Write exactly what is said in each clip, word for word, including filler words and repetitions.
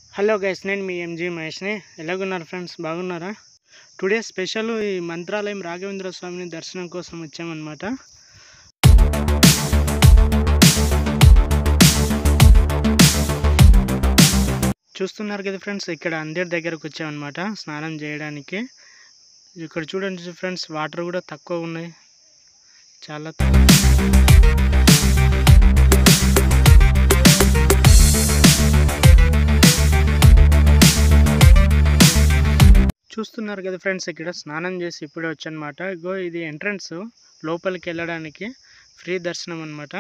Hello guys, నేను మీ M G మహేష్ని. ఎలాగున్నారు ఫ్రెండ్స్? బాగున్నారా? టుడే స్పెషల్ ఈ మంత్రాలయం రాఘవేంద్ర స్వామిని దర్శనం కోసం వచ్చామన్నమాట. చూస్తున్నారు కదా ఫ్రెండ్స్, ఇక్కడ అందరి దగ్గరకు వచ్చామన్నమాట స్నానం చేయడానికి. ఇక్కడ చూడండి ఫ్రెండ్స్, వాటర్ కూడా తక్కువ ఉన్నాయి, చాలా తక్కువ. చూస్తున్నారు కదా ఫ్రెండ్స్, ఇక్కడ స్నానం చేసి ఇప్పుడే వచ్చనమాట. ఇగో ఇది ఎంట్రన్స్, లోపలికి వెళ్ళడానికి ఫ్రీ దర్శనం అన్నమాట.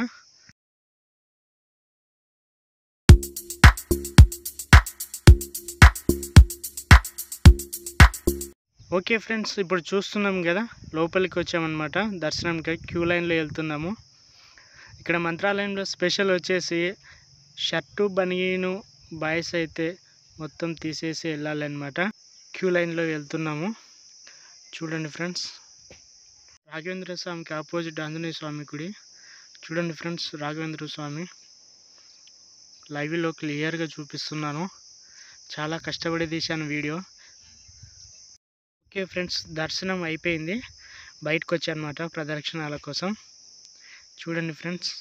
ఓకే ఫ్రెండ్స్, ఇప్పుడు చూస్తున్నాం కదా, లోపలికి వచ్చామన్నమాట దర్శనంకి. క్యూ లైన్లో వెళ్తున్నాము. ఇక్కడ మంత్రాలయంలో స్పెషల్ వచ్చేసి షర్టు బనీను బాయ్స్ అయితే మొత్తం తీసేసి వెళ్ళాలన్నమాట. క్యూ లైన్లో వెళ్తున్నాము. చూడండి ఫ్రెండ్స్, రాఘవేంద్ర స్వామికి ఆపోజిట్ ఆంజనేయ స్వామి గుడి. చూడండి ఫ్రెండ్స్, రాఘవేంద్ర స్వామి లైవ్లో క్లియర్గా చూపిస్తున్నాను. చాలా కష్టపడి తీశాను వీడియో. ఓకే ఫ్రెండ్స్, దర్శనం అయిపోయింది, బయటకు వచ్చానమాట ప్రదక్షిణాల కోసం. చూడండి ఫ్రెండ్స్,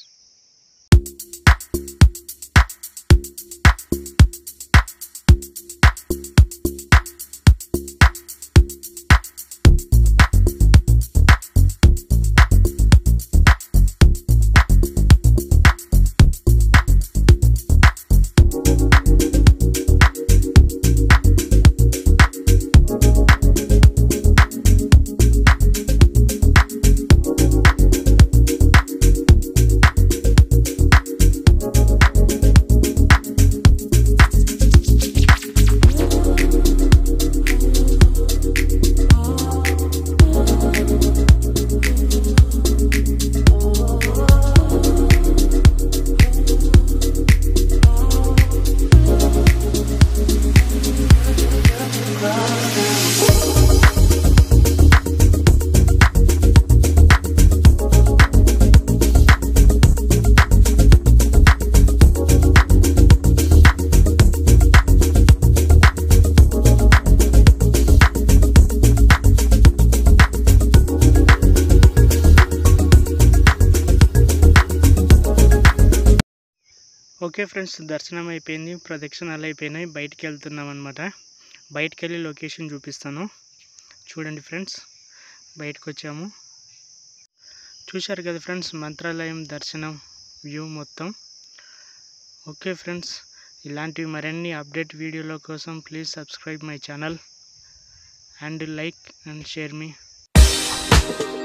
ఓకే ఫ్రెండ్స్, దర్శనం అయిపోయింది, ప్రదక్షిణాలు అయిపోయినాయి, బయటికి వెళ్తున్నాం అనమాట. బయటికి వెళ్ళి లొకేషన్ చూపిస్తాను. చూడండి ఫ్రెండ్స్, బయటకు వచ్చాము. చూశారు కదా ఫ్రెండ్స్, మంత్రాలయం దర్శనం వ్యూ మొత్తం. ఓకే ఫ్రెండ్స్, ఇలాంటివి మరిన్ని అప్డేట్ వీడియోల కోసం please subscribe my channel and like and share me.